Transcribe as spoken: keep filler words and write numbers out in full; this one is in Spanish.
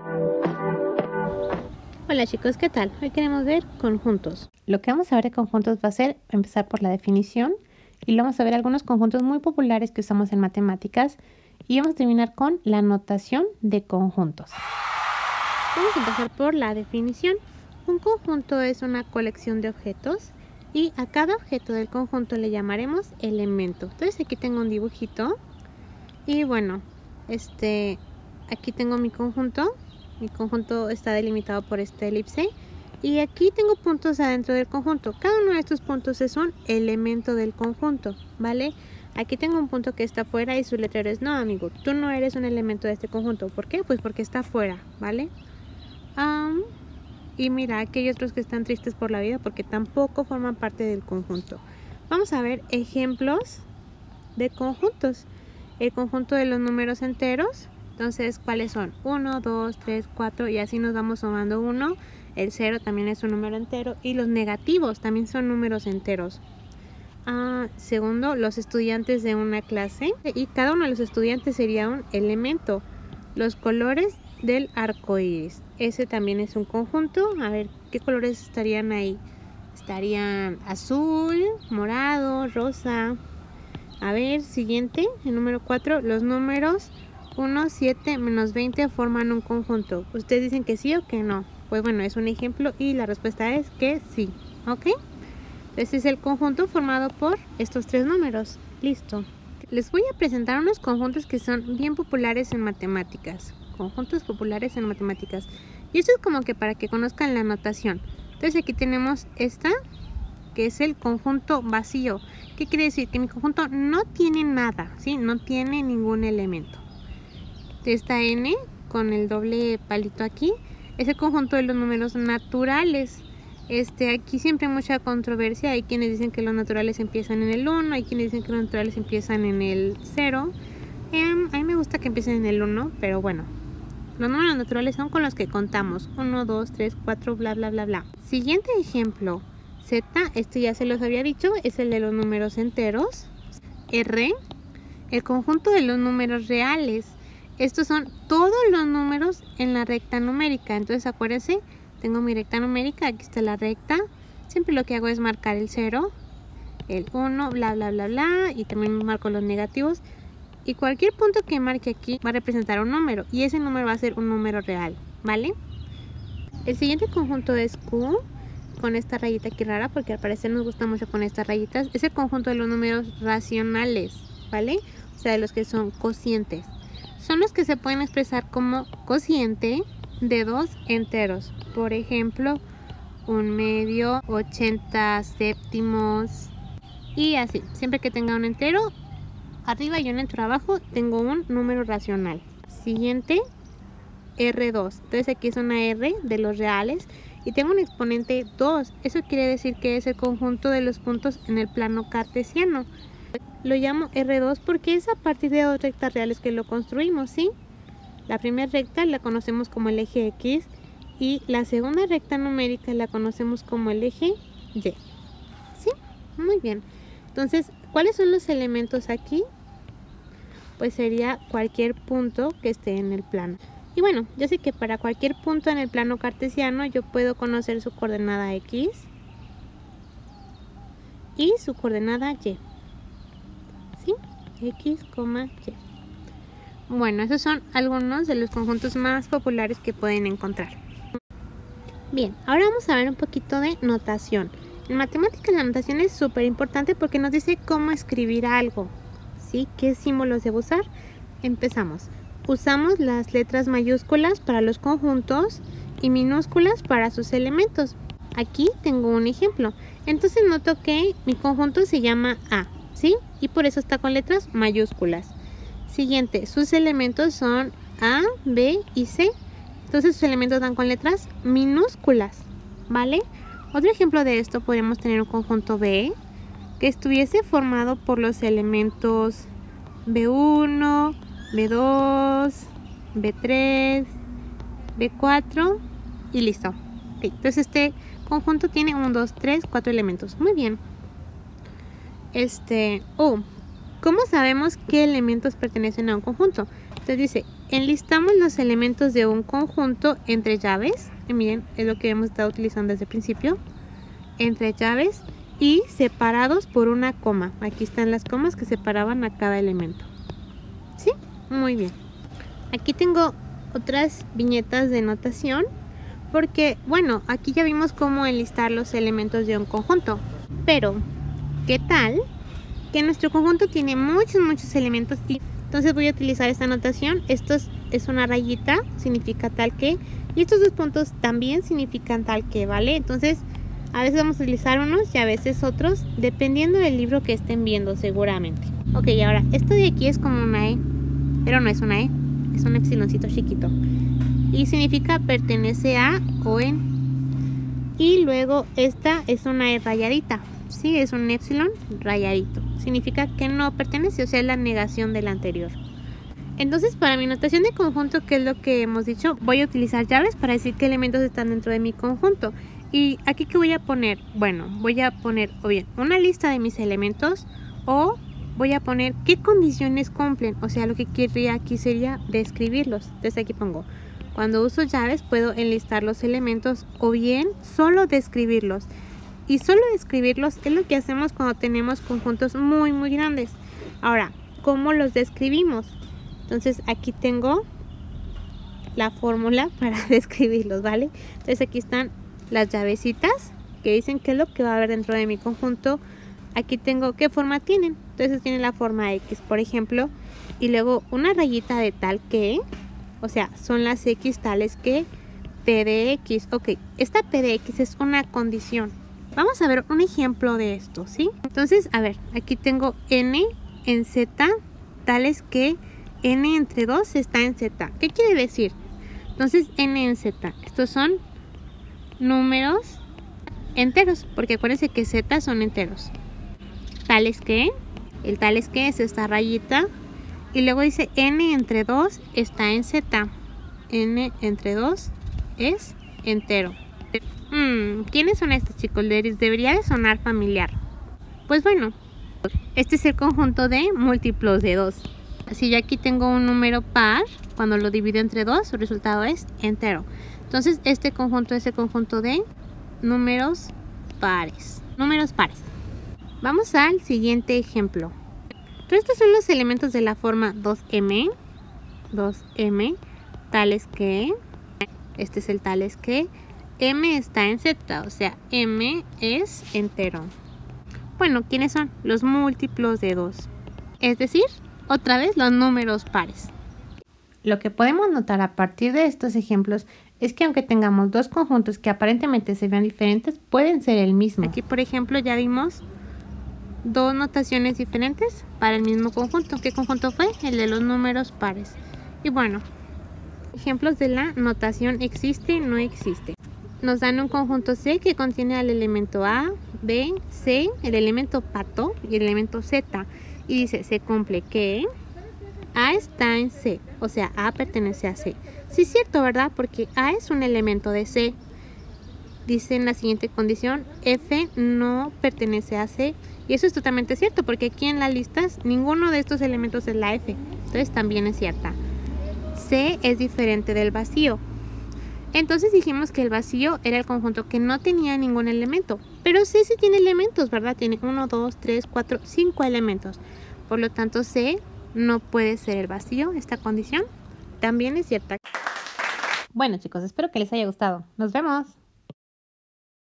Hola chicos, ¿qué tal? Hoy queremos ver conjuntos. Lo que vamos a ver de conjuntos va a ser empezar por la definición y luego vamos a ver algunos conjuntos muy populares que usamos en matemáticas y vamos a terminar con la notación de conjuntos. Vamos a empezar por la definición. Un conjunto es una colección de objetos y a cada objeto del conjunto le llamaremos elemento. Entonces aquí tengo un dibujito y bueno, este, aquí tengo mi conjunto. Mi conjunto está delimitado por esta elipse y aquí tengo puntos adentro del conjunto. Cada uno de estos puntos es un elemento del conjunto, ¿vale? Aquí tengo un punto que está fuera y su letrero es no, amigo, tú no eres un elemento de este conjunto. ¿Por qué? Pues porque está fuera, ¿vale? Um, y mira, aquí hay otros que están tristes por la vida porque tampoco forman parte del conjunto. Vamos a ver ejemplos de conjuntos. El conjunto de los números enteros. Entonces, ¿cuáles son? uno, dos, tres, cuatro y así nos vamos sumando uno. El cero también es un número entero y los negativos también son números enteros. Ah, segundo, los estudiantes de una clase y cada uno de los estudiantes sería un elemento. Los colores del arco iris. Ese también es un conjunto. A ver, ¿qué colores estarían ahí? Estarían azul, morado, rosa. A ver, siguiente, el número cuatro, los números uno, siete, menos veinte forman un conjunto. ¿Ustedes dicen que sí o que no? Pues bueno, es un ejemplo y la respuesta es que sí. ¿Ok? Este es el conjunto formado por estos tres números. Listo. Les voy a presentar unos conjuntos que son bien populares en matemáticas. Conjuntos populares en matemáticas. Y esto es como que para que conozcan la notación. Entonces aquí tenemos esta, que es el conjunto vacío. ¿Qué quiere decir? Que mi conjunto no tiene nada, ¿sí? No tiene ningún elemento. Esta n con el doble palito aquí es el conjunto de los números naturales. Este, aquí siempre hay mucha controversia. Hay quienes dicen que los naturales empiezan en el uno, hay quienes dicen que los naturales empiezan en el cero. Eh, a mí me gusta que empiecen en el uno, pero bueno, los números naturales son con los que contamos. uno, dos, tres, cuatro, bla, bla, bla, bla. Siguiente ejemplo, Z, este ya se los había dicho, es el de los números enteros. R, el conjunto de los números reales. Estos son todos los números en la recta numérica. Entonces acuérdense, tengo mi recta numérica, aquí está la recta. Siempre lo que hago es marcar el cero, el uno, bla, bla, bla, bla. Y también marco los negativos. Y cualquier punto que marque aquí va a representar un número. Y ese número va a ser un número real, ¿vale? El siguiente conjunto es Q, con esta rayita aquí rara, porque al parecer nos gusta mucho con estas rayitas. Es el conjunto de los números racionales, ¿vale? O sea, de los que son cocientes. Son los que se pueden expresar como cociente de dos enteros. Por ejemplo, un medio, ochenta séptimos y así. Siempre que tenga un entero arriba y un entero abajo, tengo un número racional. Siguiente, R dos. Entonces aquí es una R de los reales y tengo un exponente dos. Eso quiere decir que es el conjunto de los puntos en el plano cartesiano. Lo llamo R dos porque es a partir de dos rectas reales que lo construimos, ¿sí? La primera recta la conocemos como el eje X y la segunda recta numérica la conocemos como el eje Y. ¿Sí? Muy bien. Entonces, ¿cuáles son los elementos aquí? Pues sería cualquier punto que esté en el plano. Y bueno, yo sé que para cualquier punto en el plano cartesiano yo puedo conocer su coordenada X y su coordenada Y. X, Y. Bueno, esos son algunos de los conjuntos más populares que pueden encontrar. Bien, ahora vamos a ver un poquito de notación. En matemáticas la notación es súper importante porque nos dice cómo escribir algo, ¿sí? ¿Qué símbolos debo usar? Empezamos. Usamos las letras mayúsculas para los conjuntos y minúsculas para sus elementos. Aquí tengo un ejemplo. Entonces noto que mi conjunto se llama A, ¿sí? Y por eso está con letras mayúsculas. Siguiente, sus elementos son A, B y C. Entonces sus elementos dan con letras minúsculas, ¿vale? Otro ejemplo de esto podríamos tener un conjunto B que estuviese formado por los elementos B uno, B dos, B tres, B cuatro y listo. Okay, entonces este conjunto tiene uno, dos, tres, cuatro elementos. Muy bien. Este, oh, ¿cómo sabemos qué elementos pertenecen a un conjunto? Entonces dice, enlistamos los elementos de un conjunto entre llaves. Y miren, es lo que hemos estado utilizando desde el principio. Entre llaves y separados por una coma. Aquí están las comas que separaban a cada elemento. ¿Sí? Muy bien. Aquí tengo otras viñetas de notación. Porque, bueno, aquí ya vimos cómo enlistar los elementos de un conjunto. Pero, ¿qué tal que nuestro conjunto tiene muchos, muchos elementos? Y entonces voy a utilizar esta notación. Esto es, es una rayita, significa tal que. Y estos dos puntos también significan tal que, ¿vale? Entonces, a veces vamos a utilizar unos y a veces otros, dependiendo del libro que estén viendo seguramente. Ok, ahora, esto de aquí es como una E, pero no es una E, es un epsiloncito chiquito. Y significa pertenece a o en. Y luego esta es una E rayadita, ¿sí? Es un epsilon rayadito. Significa que no pertenece, o sea, es la negación del anterior. Entonces, para mi notación de conjunto, ¿qué es lo que hemos dicho? Voy a utilizar llaves para decir qué elementos están dentro de mi conjunto. Y aquí, ¿qué voy a poner? Bueno, voy a poner o bien una lista de mis elementos o voy a poner qué condiciones cumplen. O sea, lo que querría aquí sería describirlos. Entonces aquí pongo, cuando uso llaves puedo enlistar los elementos o bien solo describirlos. Y solo describirlos es lo que hacemos cuando tenemos conjuntos muy, muy grandes. Ahora, ¿cómo los describimos? Entonces aquí tengo la fórmula para describirlos, ¿vale? Entonces aquí están las llavecitas que dicen qué es lo que va a haber dentro de mi conjunto. Aquí tengo qué forma tienen. Entonces tienen la forma X, por ejemplo. Y luego una rayita de tal que, o sea, son las X tales que P de X. Ok, esta P de X es una condición. Vamos a ver un ejemplo de esto, ¿sí? Entonces, a ver, aquí tengo N en Z tales que N entre dos está en Z. ¿Qué quiere decir? Entonces, N en Z. Estos son números enteros, porque acuérdense que Z son enteros. Tales que, el tales que es esta rayita. Y luego dice N entre dos está en Z. N entre dos es entero. Hmm, ¿quiénes son estos, chicos? Les debería de sonar familiar. Pues bueno, este es el conjunto de múltiplos de dos. Si yo aquí tengo un número par, cuando lo divido entre dos, su resultado es entero. Entonces, este conjunto es el conjunto de números pares. Números pares. Vamos al siguiente ejemplo. Entonces, estos son los elementos de la forma dos eme. dos eme, tales que, este es el tales que, M está en Z, o sea, M es entero. Bueno, ¿quiénes son? Los múltiplos de dos. Es decir, otra vez los números pares. Lo que podemos notar a partir de estos ejemplos es que aunque tengamos dos conjuntos que aparentemente se vean diferentes, pueden ser el mismo. Aquí, por ejemplo, ya vimos dos notaciones diferentes para el mismo conjunto. ¿Qué conjunto fue? El de los números pares. Y bueno, ejemplos de la notación existe, no existe. Nos dan un conjunto C que contiene al elemento A, B, C, el elemento pato y el elemento Z. Y dice, se cumple que A está en C, o sea, A pertenece a C. Sí es cierto, ¿verdad? Porque A es un elemento de C. Dice en la siguiente condición, F no pertenece a C. Y eso es totalmente cierto, porque aquí en las listas ninguno de estos elementos es la F. Entonces también es cierta. C es diferente del vacío. Entonces dijimos que el vacío era el conjunto que no tenía ningún elemento. Pero C sí tiene elementos, ¿verdad? Tiene uno, dos, tres, cuatro, cinco elementos. Por lo tanto, C no puede ser el vacío. Esta condición también es cierta. Bueno, chicos, espero que les haya gustado. Nos vemos.